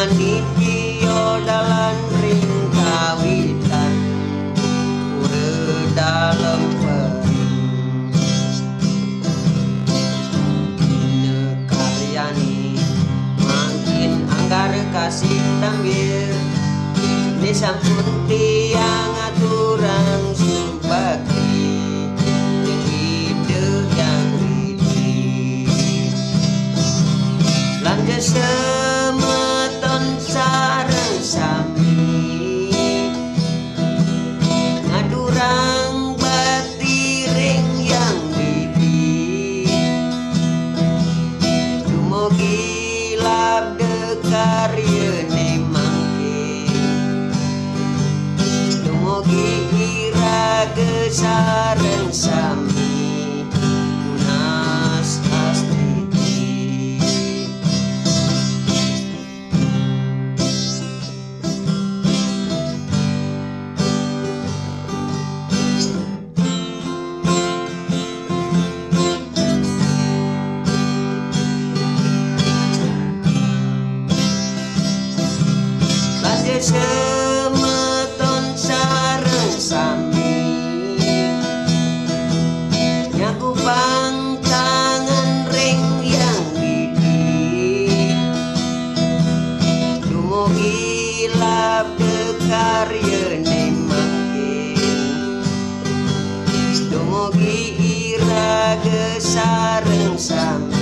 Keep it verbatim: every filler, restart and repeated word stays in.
manipio dalam ring kawitan ure dalam pering nekaryani makin anggar kasih tambir ini sampun tiang aturan subakti yang ide yang widi lanjut semeton sareng sami ngadurang batiring yang widi dumugi labde karyane mangke dumugi iraga sareng sami tunas astiti lanjut semeton sareng sami nyaku tangan ring yang widi dumugi labde karyane mangke dumugi iraga sareng sami